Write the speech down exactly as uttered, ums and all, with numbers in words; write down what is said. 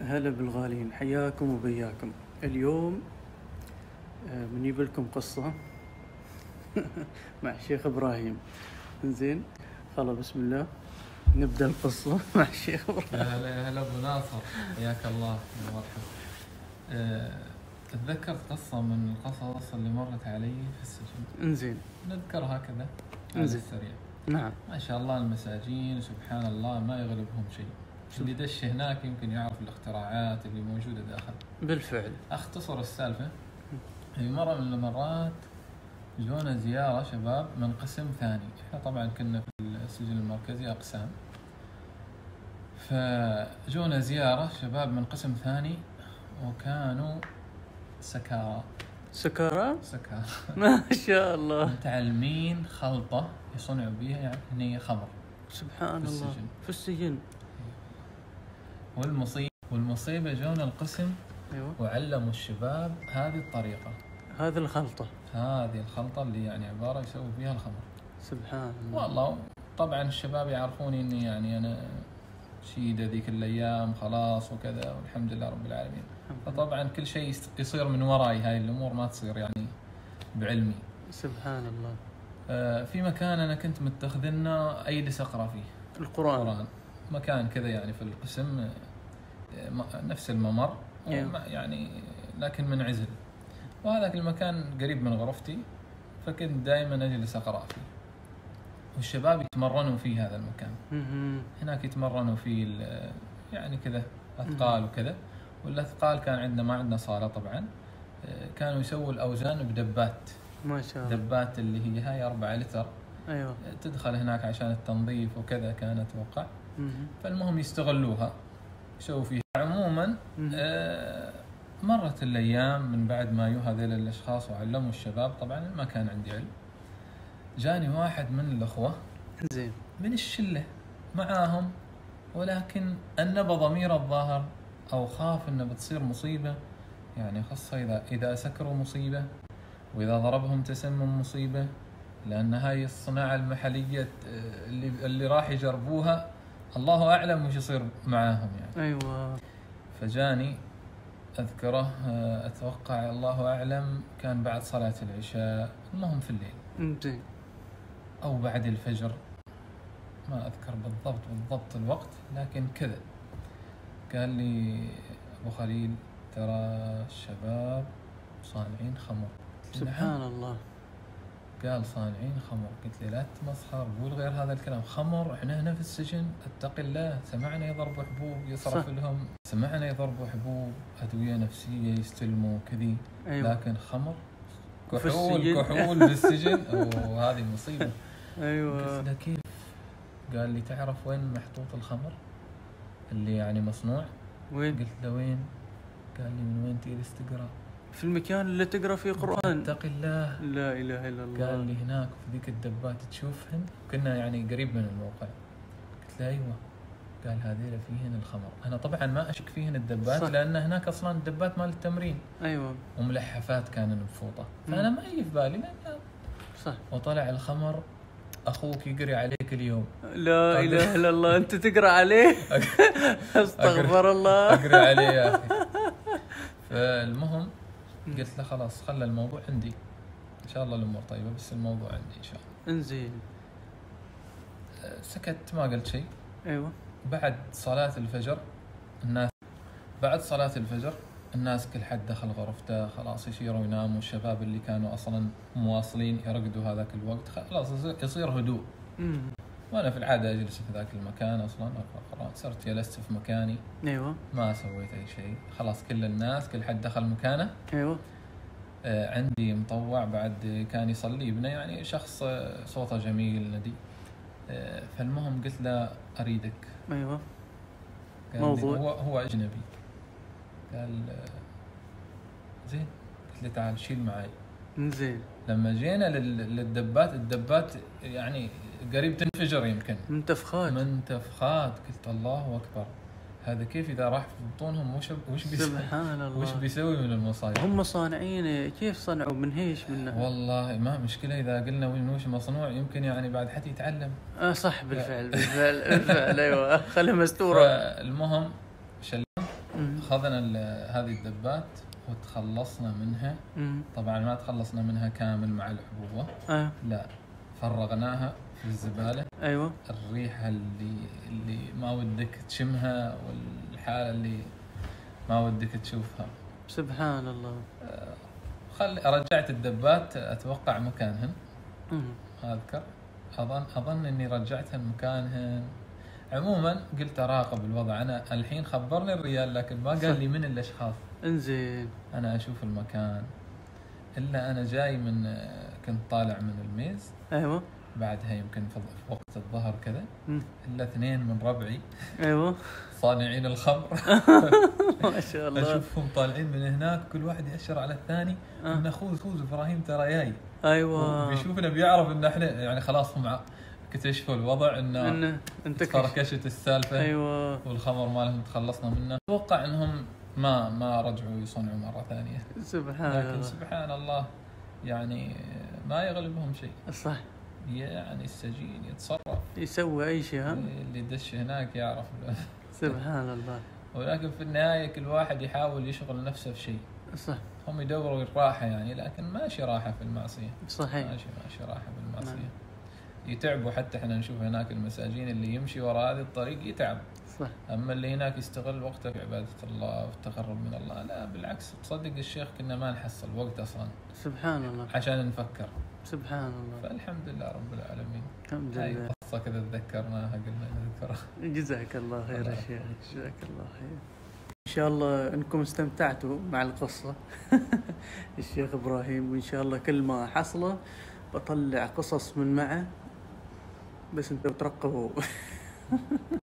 هلا بالغالين، حياكم وبياكم. اليوم بنجيب لكم قصة مع الشيخ إبراهيم. زين، خلاص بسم الله نبدأ القصة مع الشيخ إبراهيم. يا هلا يا هلا أبو ناصر، حياك الله ومرحبا. أتذكرت قصة من القصص اللي مرت علي في السجن. انزين نذكرها كذا على السريع. نعم. ما شاء الله المساجين سبحان الله ما يغلبهم شيء. اللي دش هناك يمكن يعرف الاختراعات اللي موجودة داخل. بالفعل. أختصر السالفة، في مرة من المرات جونا زيارة شباب من قسم ثاني. احنا طبعا كنا في السجن المركزي أقسام، فجونا زيارة شباب من قسم ثاني وكانوا سكارى. سكارى؟ سكارى ما شاء الله. متعلمين خلطة يصنعوا بها يعني خمر. سبحان في الله. السجن. في السجن. والمصيبة والمصيبة جونا القسم. أيوة. وعلموا الشباب هذه الطريقة، هذه الخلطة، هذه الخلطة اللي يعني عبارة يسوي فيها الخمر. سبحان الله. والله طبعا الشباب يعرفوني اني يعني انا شيدة ذيك الايام خلاص وكذا، والحمد لله رب العالمين. فطبعا كل شيء يصير من وراي، هاي الامور ما تصير يعني بعلمي. سبحان الله. آه في مكان انا كنت متخذنا اجلس اقرا فيه القرآن. القرآن. مكان كذا يعني في القسم، نفس الممر يعني لكن منعزل، وهذاك المكان قريب من غرفتي، فكنت دائما اجلس اقرا فيه. والشباب يتمرنوا في هذا المكان. هناك يتمرنوا في يعني كذا اثقال وكذا. والاثقال كان عندنا ما عندنا صاله طبعا، كانوا يسووا الاوزان بدبات. ما شاء الله. دبات اللي هي هاي أربعة لتر. ايوه. تدخل هناك عشان التنظيف وكذا كانت وقع. فالمهم يستغلوها يسووا فيها. عموما آه مرت الايام من بعد ما يو هذول الاشخاص وعلموا الشباب. طبعا ما كان عندي علم. جاني واحد من الاخوه زين من الشله معاهم، ولكن انبى ضمير الظاهر او خاف انه بتصير مصيبه، يعني خاصه اذا اذا سكروا مصيبه، واذا ضربهم تسمم مصيبه، لان هاي الصناعه المحليه اللي اللي راح يجربوها الله اعلم وش يصير معاهم يعني. ايوه. فجاني اذكره اتوقع الله اعلم كان بعد صلاه العشاء، المهم في الليل زين او بعد الفجر، ما اذكر بالضبط بالضبط الوقت، لكن كذا قال لي ابو خليل ترى الشباب صانعين خمر. سبحان الله. قال صانعين خمر. قلت له لا تمسخر، قول غير هذا الكلام. خمر احنا هنا في السجن اتق الله، سمعنا يضربوا حبوب يصرف لهم، سمعنا يضربوا حبوب ادويه نفسيه يستلموا كذي. أيوة. لكن خمر كحول كحول في السجن وهذه مصيبه. ايوه. قلت له كيف؟ قال لي تعرف وين محطوط الخمر اللي يعني مصنوع؟ وين؟ قلت له وين؟ قال لي من وين تجلس تقرا؟ في المكان اللي تقرا فيه قرآن. اتق الله. لا اله الا الله. قال لي هناك في ذيك الدبات تشوفهن، كنا يعني قريب من الموقع. قلت له ايوه. قال هذيلا فيهن الخمر. انا طبعا ما اشك فيهن الدبات، صح. لان هناك اصلا الدبات مال التمرين. ايوه. وملحفات كانت مفوطه، فانا ما يجي في بالي صح. وطلع الخمر اخوك يقري عليك اليوم. لا اله الا الله. انت تقرا عليه؟ استغفر الله. اقرا عليه يا اخي. فالمهم قلت له خلاص خلى الموضوع عندي، ان شاء الله الامور طيبه بس الموضوع عندي ان شاء الله. انزين. سكت ما قلت شيء. ايوه. بعد صلاه الفجر الناس بعد صلاه الفجر الناس كل حد دخل غرفته، خلاص يصيروا يناموا. الشباب اللي كانوا اصلا مواصلين يرقدوا هذاك الوقت، خلاص يصير هدوء. امم وانا في العاده اجلس في ذاك المكان اصلا اقرا قران. صرت جلست في مكاني. ايوه. ما سويت اي شيء، خلاص كل الناس كل حد دخل مكانه. ايوه. آه عندي مطوع بعد كان يصلي ابنه، يعني شخص آه صوته جميل ندي. آه فالمهم قلت له اريدك. ايوه. موضوع هو هو اجنبي. قال زين. قلت له تعال شيل معي. زين. لما جينا للدبات، الدبات يعني قريب تنفجر يمكن. منتفخات منتفخات. قلت الله اكبر، هذا كيف اذا راح في بطونهم وش وش بيسوي؟ سبحان الله. وش بيسوي من المصايب؟ هم صانعين كيف صنعوا من هيش منه؟ والله ما مشكله اذا قلنا وش مصنوع يمكن يعني بعد حد يتعلم. اه صح بالفعل بالفعل بالفعل. ايوه خلها مستوره. المهم شلون أخذنا هذه الدبات وتخلصنا منها. مم. طبعا ما تخلصنا منها كامل مع العبوة. أه. لا، فرغناها في الزبالة. أيوة. الريحة اللي اللي ما ودك تشمها، والحالة اللي ما ودك تشوفها. سبحان الله. خل رجعت الدبات أتوقع مكانهن. مم. أذكر أظن أظن إني رجعتهن مكانهن. عموما قلت أراقب الوضع. أنا الحين خبرني الريال لكن ما قال لي من الأشخاص. انزين. أنا أشوف المكان. إلا أنا جاي من كنت طالع من الميز. أيوة. بعدها يمكن في وقت الظهر كذا. مم. إلا اثنين من ربعي. أيوة. صانعين الخمر. ما شاء الله. أشوفهم طالعين من هناك، كل واحد يأشر على الثاني آه. إن أخوه خوز إبراهيم ترى جاي. أيوة. بيشوفنا بيعرف إن إحنا يعني خلاص هم اكتشفوا الوضع إنه إنه أنت فركشت السالفة. أيوة. والخمر مالهم تخلصنا منه. أتوقع إنهم ما ما رجعوا يصنعوا مرة ثانية. سبحان لكن الله. سبحان الله يعني ما يغلبهم شيء. صح. يعني السجين يتصرف، يسوي أي شيء. ها. اللي دش هناك يعرف. سبحان الله. ولكن في النهاية كل واحد يحاول يشغل نفسه في شيء. صح. هم يدوروا الراحة يعني، لكن ماشي راحة في المعصية. صحيح. ماشي ماشي راحة في المعصية. نعم. يتعبوا. حتى احنا نشوف هناك المساجين اللي يمشي وراء هذه الطريق يتعب. صح. أما اللي هناك يستغل وقته في عبادة الله والتقرب من الله. لا بالعكس، تصدق الشيخ كنا ما نحصل وقت أصلا سبحان الله. عشان نفكر. سبحان الله. فالحمد لله رب العالمين. الحمد هاي لله. قصة كذا تذكرناها قلنا نذكرها. جزاك الله خير الله يا شيخ. يحفظك. جزاك الله خير. إن شاء الله أنكم استمتعتوا مع القصة. الشيخ إبراهيم، وإن شاء الله كل ما حصله بطلع قصص من معه، بس أنتوا ترقبوا.